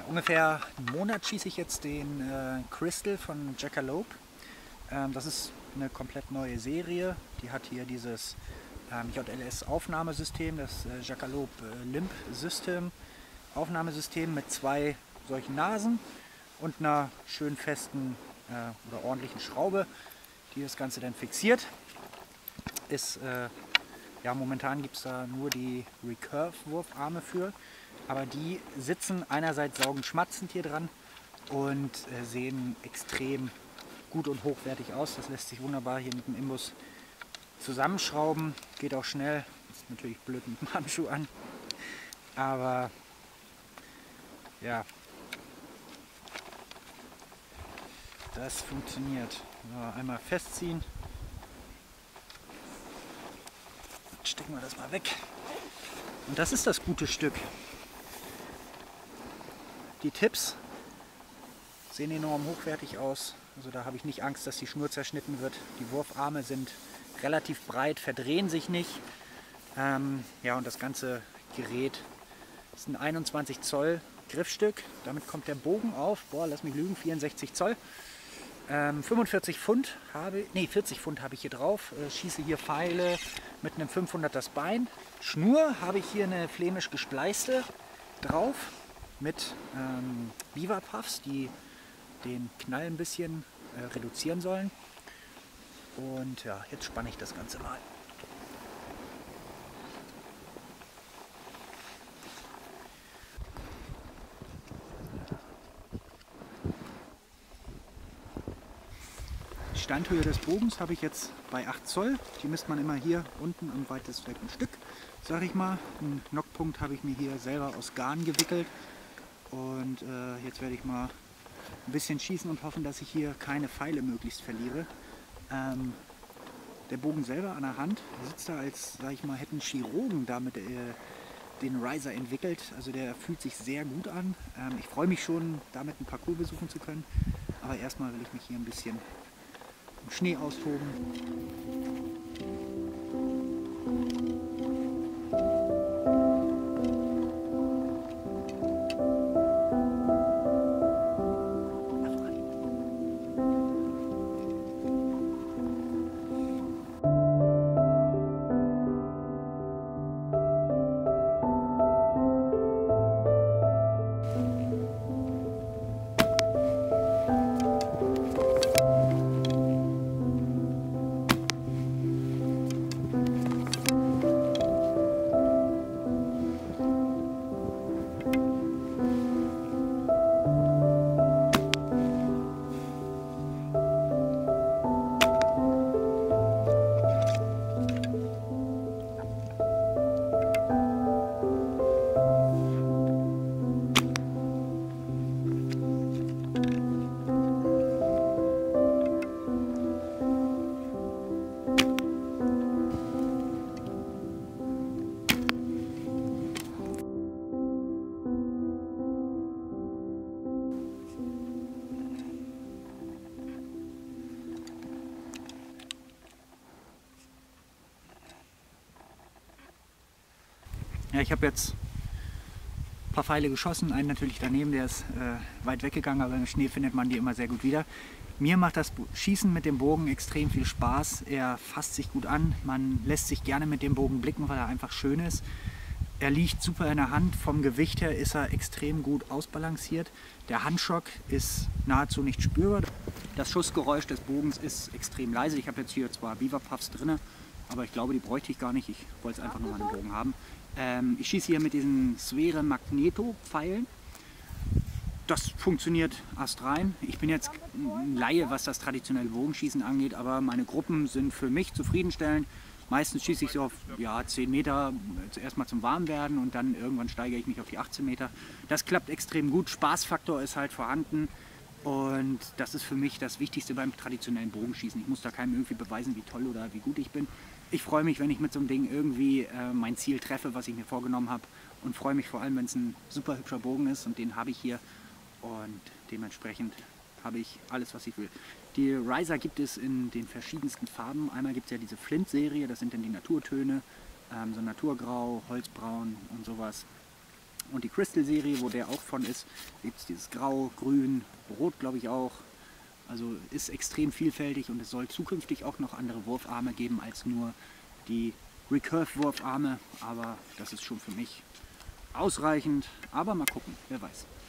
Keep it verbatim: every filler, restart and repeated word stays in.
ungefähr einen Monat schieße ich jetzt den äh, Crystal von Jackalope. Ähm, das ist eine komplett neue Serie. Die hat hier dieses ähm, J L S-Aufnahmesystem, das äh, Jackalope äh, Limp System Aufnahmesystem mit zwei solchen Nasen und einer schön festen äh, oder ordentlichen Schraube, die das Ganze dann fixiert. Ist, äh, ja, momentan gibt es da nur die Recurve-Wurfarme für, aber die sitzen einerseits saugend schmatzend hier dran und äh, sehen extrem gut und hochwertig aus. Das lässt sich wunderbar hier mit dem Imbus zusammenschrauben, geht auch schnell. Ist natürlich blöd mit dem Handschuh an, aber ja, das funktioniert. So, einmal festziehen. Jetzt stecken wir das mal weg. Und das ist das gute Stück. Die Tipps sehen enorm hochwertig aus. Also da habe ich nicht Angst, dass die Schnur zerschnitten wird. Die Wurfarme sind relativ breit, verdrehen sich nicht. Ähm, ja, und das ganze Gerät ist ein einundzwanzig Zoll Griffstück. Damit kommt der Bogen auf, boah, lass mich lügen, vierundsechzig Zoll. Ähm, fünfundvierzig Pfund habe, nee, vierzig Pfund habe ich hier drauf. Äh, schieße hier Pfeile mit einem fünfhunderter Bein. Schnur habe ich hier eine flämisch gespleiste drauf mit ähm, Beaver Puffs, die den Knall ein bisschen äh, reduzieren sollen. Und ja, jetzt spanne ich das Ganze mal. Die Standhöhe des Bogens habe ich jetzt bei acht Zoll. Die misst man immer hier unten am weitesten Stück, sage ich mal. Den Knockpunkt habe ich mir hier selber aus Garn gewickelt. Und äh, jetzt werde ich mal ein bisschen schießen und hoffen, dass ich hier keine Pfeile möglichst verliere. Ähm, der Bogen selber an der Hand sitzt da, als, sag ich mal, hätten Chirurgen damit äh, den Riser entwickelt. Also der fühlt sich sehr gut an. Ähm, ich freue mich schon, damit einen Parcours besuchen zu können. Aber erstmal will ich mich hier ein bisschen im Schnee austoben. Ja, ich habe jetzt ein paar Pfeile geschossen, einen natürlich daneben, der ist äh, weit weggegangen, aber im Schnee findet man die immer sehr gut wieder. Mir macht das Schießen mit dem Bogen extrem viel Spaß, er fasst sich gut an, man lässt sich gerne mit dem Bogen blicken, weil er einfach schön ist. Er liegt super in der Hand, vom Gewicht her ist er extrem gut ausbalanciert. Der Handschock ist nahezu nicht spürbar. Das Schussgeräusch des Bogens ist extrem leise. Ich habe jetzt hier zwar Beaver Puffs drin, aber ich glaube, die bräuchte ich gar nicht. Ich wollte es einfach nur an den Bogen haben. Ähm, ich schieße hier mit diesen Sphäre Magneto Pfeilen. Das funktioniert astrein. Ich bin jetzt ein Laie, was das traditionelle Bogenschießen angeht, aber meine Gruppen sind für mich zufriedenstellend. Meistens schieße ich so auf ja, zehn Meter, zuerst mal zum Warmwerden und dann irgendwann steigere ich mich auf die achtzehn Meter. Das klappt extrem gut. Spaßfaktor ist halt vorhanden und das ist für mich das Wichtigste beim traditionellen Bogenschießen. Ich muss da keinem irgendwie beweisen, wie toll oder wie gut ich bin. Ich freue mich, wenn ich mit so einem Ding irgendwie äh, mein Ziel treffe, was ich mir vorgenommen habe, und freue mich vor allem, wenn es ein super hübscher Bogen ist, und den habe ich hier, und dementsprechend habe ich alles, was ich will. Die Riser gibt es in den verschiedensten Farben. Einmal gibt es ja diese Flint-Serie, das sind dann die Naturtöne, ähm, so Naturgrau, Holzbraun und sowas. und die Crystal-Serie, wo der auch von ist, gibt es dieses Grau, Grün, Rot glaube ich auch. Also ist extrem vielfältig und es soll zukünftig auch noch andere Wurfarme geben als nur die Recurve-Wurfarme, aber das ist schon für mich ausreichend. Aber mal gucken, wer weiß.